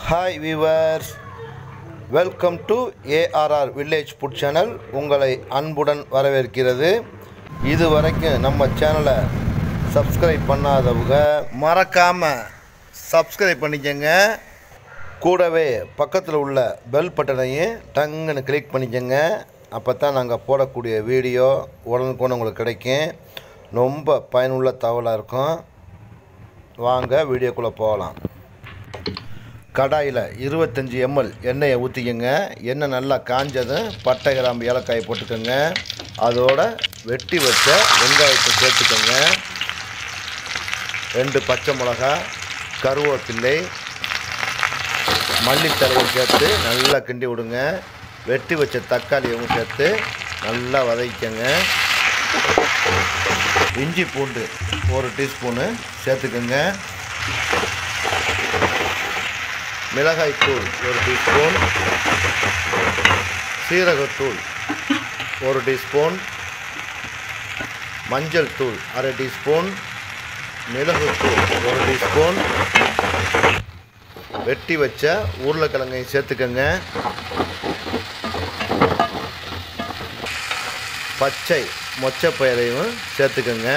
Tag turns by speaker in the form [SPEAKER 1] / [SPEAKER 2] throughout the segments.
[SPEAKER 1] Hi viewers, welcome to ARR village food channel. உங்களை அன்புடன் வரவேற்கிறது. இது வரைக்கும் நம்ம சேனலை சப்ஸ்கிரைப் பண்ணாதவங்க மறக்காமல் சப்ஸ்கிரைப் பண்ணிக்கங்க. கூடவே பக்கத்தில் உள்ள பெல் பட்டனையும் டங்குன்னு கிளிக் பண்ணிக்கங்க. அப்போ தான் நாங்கள் போடக்கூடிய வீடியோ உடனுக்குடன் உங்களுக்கு கிடைக்கும். ரொம்ப பயனுள்ள தகவலாக இருக்கும். வாங்க வீடியோக்குள்ளே போகலாம். கடாயில் 25 ml எண்ணெயை ஊற்றிக்கங்க. எண்ணெய் நல்லா காஞ்சதும் பட்டை, கிராம்பு, ஏலக்காயை போட்டுக்கோங்க. அதோட வெட்டி வச்ச வெங்காயத்தை சேர்த்துக்கோங்க. 2 பச்சை மிளகா, கருவேப்பிலை, மல்லித்தலையை சேர்த்து நல்லா கிண்டி விடுங்க. வெட்டி வச்ச தக்காளியவும் சேர்த்து நல்லா வதக்கிக்கோங்க. இஞ்சி பூண்டு 1 டீஸ்பூனு சேர்த்துக்கோங்க. மிளகாய்த்தூள் 1 டீஸ்பூன், சீரகத்தூள் 1 டீஸ்பூன், மஞ்சள் தூள் 1/2 டீஸ்பூன், மிளகுத்தூள் 1 டீஸ்பூன், வெட்டி வச்ச உருளைக்கிழங்கையும் சேர்த்துக்கோங்க. பச்சை மொச்சப்பயிரையும் சேர்த்துக்கோங்க.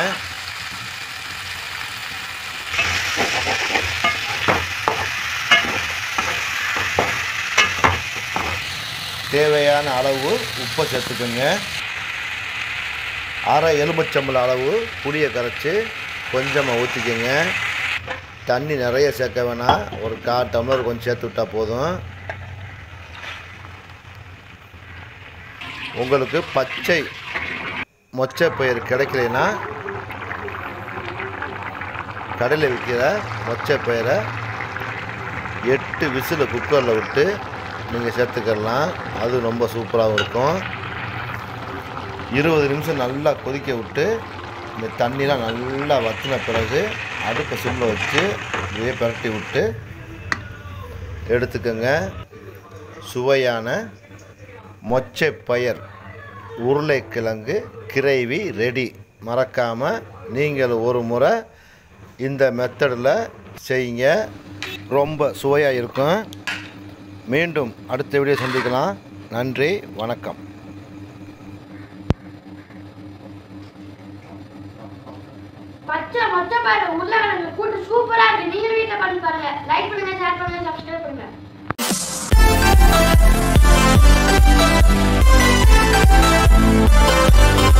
[SPEAKER 1] தேவையான அளவு உப்பை சேர்த்துக்கோங்க. அரை எலுமிச்சம்பழம் அளவு புளியை கரைச்சி கொஞ்சமாக ஊற்றிக்கோங்க. தண்ணி நிறைய சேர்க்க வேணாம், ஒரு 1/4 டம்ளர் கொஞ்சம் சேர்த்து விட்டால் போதும். உங்களுக்கு பச்சை மொச்சப்பயிறு கிடைக்கலைன்னா கடையில் விற்கிற மொச்சப்பயிரை 8 விசில் குக்கரில் விட்டு நீங்கள் சேர்த்துக்கலாம். அது ரொம்ப சூப்பராகவும் இருக்கும். 20 நிமிஷம் நல்லா கொதிக்க விட்டு இந்த தண்ணிலாம் நல்லா வற்றின பிறகு அடுப்பை சிம்மில் வச்சு இதே பரட்டி விட்டு எடுத்துக்கோங்க. சுவையான மொச்சப்பயிர் உருளைக்கிழங்கு கிரேவி ரெடி. மறக்காமல் நீங்கள் ஒரு முறை இந்த மெத்தடில் செய்யுங்க, ரொம்ப சுவையாக இருக்கும். மீண்டும் அடுத்த வீடியோ சந்திக்கலாம். நன்றி, வணக்கம்.
[SPEAKER 2] பச்சை மொச்சப்பயிறு உருளைக்கிழங்கு கூட்டு சூப்பரா இருக்கு. நீங்க வீட்ல பண்ணி பாருங்க. லைக் பண்ணுங்க, ஷேர் பண்ணுங்க, சப்ஸ்கிரைப் பண்ணுங்க.